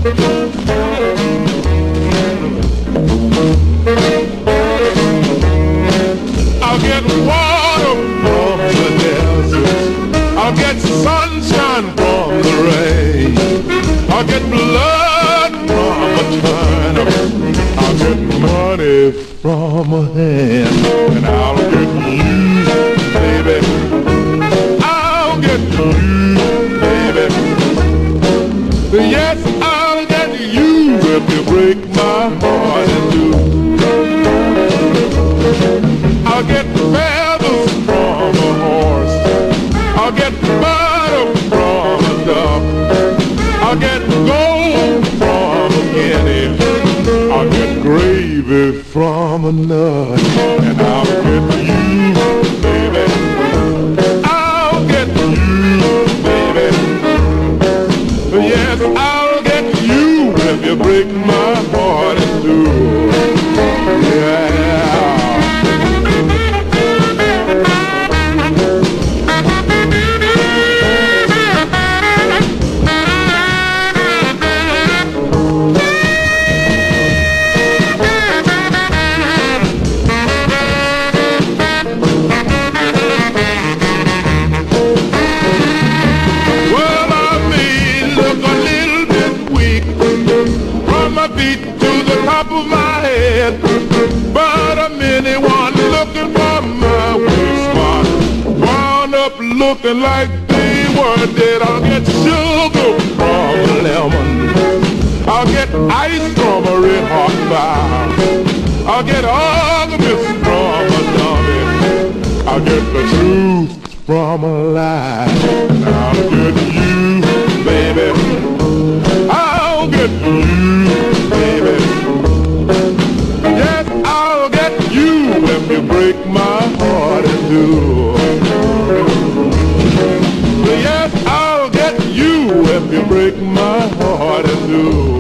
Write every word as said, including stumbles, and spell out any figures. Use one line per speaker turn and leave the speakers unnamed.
I'll get water from the desert. I'll get sunshine from the rain. I'll get blood from a turnip. I'll get money from a hen. And I'll get you, baby. I'll get you, baby. Yes, I'll get you if you break my heart in two. I'll get feathers from a horse. I'll get butter from a duck. I'll get gold from a guinea. I'll get gravy from a nut. And I'll get you, baby. I'll get you, baby. Yes, I'll get you if you break my heart in two. Yeah. To the top of my head, but a many one looking for my waist spot wound up looking like they were dead. I'll get sugar from a lemon. I'll get ice from a red hot fire. I'll get arguments from a dummy. I'll get the truth from a lie. And I'll get you, baby. I'll get you, baby. Yes, I'll get you if you break my heart in two. Yes, I'll get you if you break my heart in two.